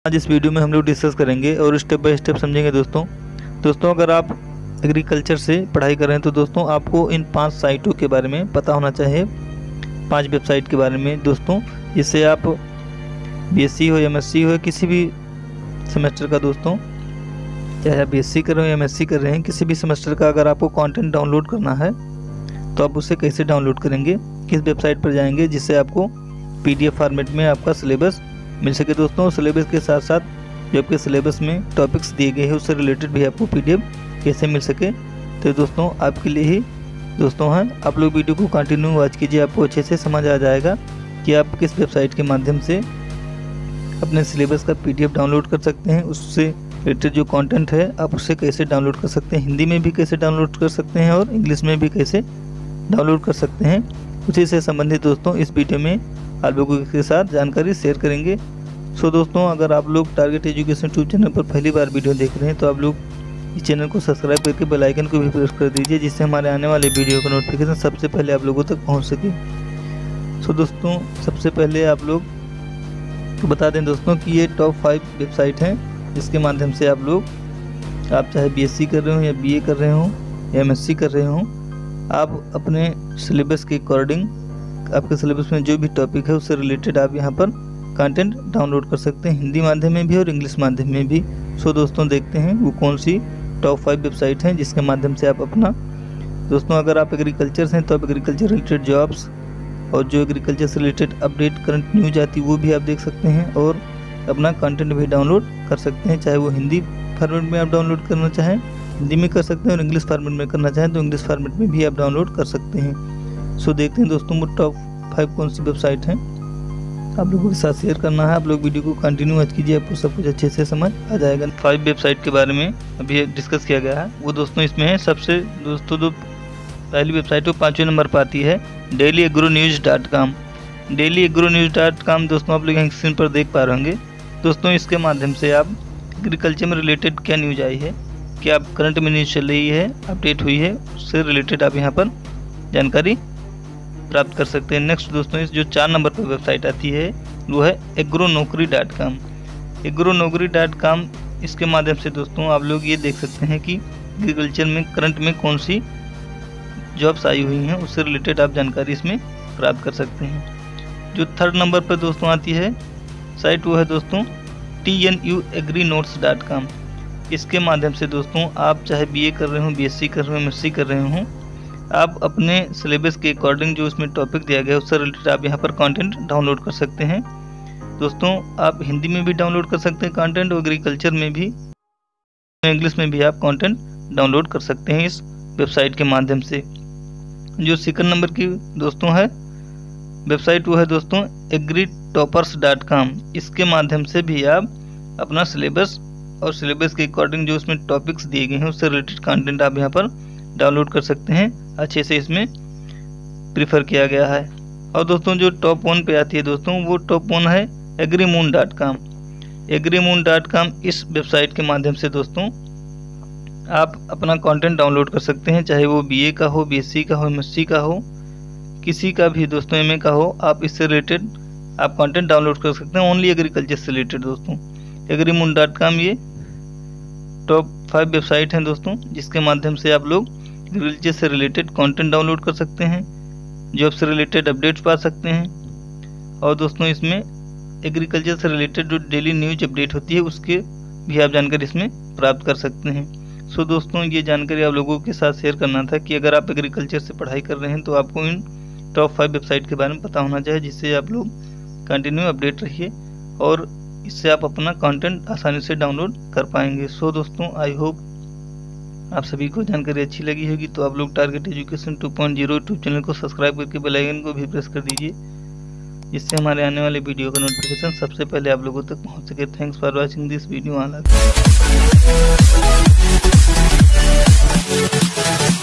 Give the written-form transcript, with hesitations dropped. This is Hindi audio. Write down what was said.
आज इस वीडियो में हम लोग डिस्कस करेंगे और स्टेप बाय स्टेप समझेंगे दोस्तों अगर आप एग्रीकल्चर से पढ़ाई कर रहे हैं तो दोस्तों आपको इन 5 साइटों के बारे में पता होना चाहिए, 5 वेबसाइट के बारे में दोस्तों, जिससे आप बीएससी हो, एमएससी हो, किसी भी सेमेस्टर का दोस्तों, चाहे आप बीएससी कर रहे हो या एमएससी कर रहे हैं, किसी भी सेमेस्टर का अगर आपको कंटेंट डाउनलोड करना है तो आप उसे कैसे डाउनलोड करेंगे, किस वेबसाइट पर जाएंगे जिससे आपको पीडीएफ फॉर्मेट में आपका सिलेबस मिल सके दोस्तों। सिलेबस के साथ साथ जो आपके सिलेबस में टॉपिक्स दिए गए हैं उससे रिलेटेड भी आपको पीडीएफ कैसे मिल सके, तो दोस्तों आपके लिए ही दोस्तों हैं। आप लोग वीडियो को कंटिन्यू वॉच कीजिए, आपको अच्छे से समझ आ जाएगा कि आप किस वेबसाइट के माध्यम से अपने सिलेबस का पीडीएफ डाउनलोड कर सकते हैं, उससे रिलेटेड जो कंटेंट है आप उससे कैसे डाउनलोड कर सकते हैं, हिंदी में भी कैसे डाउनलोड कर सकते हैं और इंग्लिश में भी कैसे डाउनलोड कर सकते हैं। उसी से संबंधित दोस्तों इस वीडियो में आप लोगों के साथ जानकारी शेयर करेंगे। सो दोस्तों अगर आप लोग टारगेट एजुकेशन यूट्यूब चैनल पर पहली बार वीडियो देख रहे हैं तो आप लोग इस चैनल को सब्सक्राइब करके बेल आइकन को भी प्रेस कर दीजिए, जिससे हमारे आने वाले वीडियो का नोटिफिकेशन सबसे पहले आप लोगों तक पहुंच सके। सो दोस्तों सबसे पहले आप लोग तो बता दें दोस्तों कि ये टॉप 5 वेबसाइट हैं जिसके माध्यम से आप चाहे बीएससी कर रहे हो या बीए कर रहे हो या एमएससी कर रहे हो, आप अपने सिलेबस के अकॉर्डिंग आपके सिलेबस में जो भी टॉपिक है उससे रिलेटेड आप यहाँ पर कंटेंट डाउनलोड कर सकते हैं, हिंदी माध्यम में भी और इंग्लिश माध्यम में भी। सो दोस्तों देखते हैं वो कौन सी टॉप 5 वेबसाइट हैं जिसके माध्यम से आप अपना दोस्तों अगर आप एग्रीकल्चर से हैं तो आप एग्रीकल्चर रिलेटेड जॉब्स और जो एग्रीकल्चर से रिलेटेड अपडेट करंट न्यूज आती है वो भी आप देख सकते हैं और अपना कंटेंट भी डाउनलोड कर सकते हैं। चाहे वो हिंदी फॉर्मेट में आप डाउनलोड करना चाहें हिंदी में कर सकते हैं और इंग्लिश फॉर्मेट में करना चाहें तो इंग्लिश फॉर्मेट में भी आप डाउनलोड कर सकते हैं। सो देखते हैं दोस्तों वो टॉप 5 कौन सी वेबसाइट हैं, आप लोगों के साथ शेयर करना है। आप लोग वीडियो को कंटिन्यू वॉच कीजिए, आपको सब कुछ अच्छे से समझ आ जाएगा। 5 वेबसाइट के बारे में अभी डिस्कस किया गया है वो दोस्तों इसमें है। सबसे दोस्तों जो पहली वेबसाइट वो 5वें नंबर पर आती है dailyagronewz.com। dailyagronewz.com दोस्तों आप लोग यहाँ स्क्रीन पर देख पा रहे होंगे दोस्तों। इसके माध्यम से आप एग्रीकल्चर में रिलेटेड क्या न्यूज आई है, क्या आप करंट में न्यूज चल रही है, अपडेट हुई है, उससे रिलेटेड आप यहाँ पर जानकारी प्राप्त कर सकते हैं। नेक्स्ट दोस्तों इस जो 4 नंबर पर वेबसाइट आती है वो है agronokri.com। agronokri.com इसके माध्यम से दोस्तों आप लोग ये देख सकते हैं कि एग्रीकल्चर में करंट में कौन सी जॉब्स आई हुई हैं उससे रिलेटेड आप जानकारी इसमें प्राप्त कर सकते हैं। जो 3rd नंबर पर दोस्तों आती है साइट वो है दोस्तों tnuagrinotes.com। इसके माध्यम से दोस्तों आप चाहे बीए कर रहे हो, बीएससी कर रहे हो, एमएससी कर रहे हो, आप अपने सिलेबस के अकॉर्डिंग जो उसमें टॉपिक दिया गया है उससे रिलेटेड आप यहाँ पर कंटेंट डाउनलोड कर सकते हैं। दोस्तों आप हिंदी में भी डाउनलोड कर सकते हैं कंटेंट और एग्रीकल्चर में भी, इंग्लिश में भी आप कंटेंट डाउनलोड कर सकते हैं इस वेबसाइट के माध्यम से। जो 2nd नंबर की दोस्तों है वेबसाइट वो है दोस्तों agritopers.com। इसके माध्यम से भी आप अपना सिलेबस और सिलेबस के अकॉर्डिंग जो उसमें टॉपिक्स दिए गए हैं उससे रिलेटेड कंटेंट आप यहाँ पर डाउनलोड कर सकते हैं। अच्छे से इसमें प्रीफर किया गया है। और दोस्तों जो टॉप 1 पे आती है दोस्तों वो टॉप 1 है agrimoon.com। agrimoon.com इस वेबसाइट के माध्यम से दोस्तों आप अपना कंटेंट डाउनलोड कर सकते हैं, चाहे वो बीए का हो, बीएससी का हो, एमएससी का हो, किसी का भी दोस्तों एमए का हो, आप इससे रिलेटेड आप कंटेंट डाउनलोड कर सकते हैं, ओनली एग्रीकल्चर से रिलेटेड दोस्तों। agrimoon.com ये टॉप 5 वेबसाइट हैं दोस्तों जिसके माध्यम से आप लोग एग्रीकल्चर से रिलेटेड कंटेंट डाउनलोड कर सकते हैं, जॉब से रिलेटेड अपडेट्स पा सकते हैं और दोस्तों इसमें एग्रीकल्चर से रिलेटेड जो डेली न्यूज अपडेट होती है उसके भी आप जानकारी इसमें प्राप्त कर सकते हैं। सो दोस्तों ये जानकारी आप लोगों के साथ शेयर करना था कि अगर आप एग्रीकल्चर से पढ़ाई कर रहे हैं तो आपको इन टॉप 5 वेबसाइट के बारे में पता होना चाहिए, जिससे आप लोग कंटिन्यू अपडेट रहिए और इससे आप अपना कंटेंट आसानी से डाउनलोड कर पाएंगे। सो दोस्तों आई होप आप सभी को जानकारी अच्छी लगी होगी, तो आप लोग टारगेट एजुकेशन 2.0 यूट्यूब चैनल को सब्सक्राइब करके बेल आइकन को भी प्रेस कर दीजिए, जिससे हमारे आने वाले वीडियो का नोटिफिकेशन सबसे पहले आप लोगों तक पहुंच सके। Thanks for watching this video.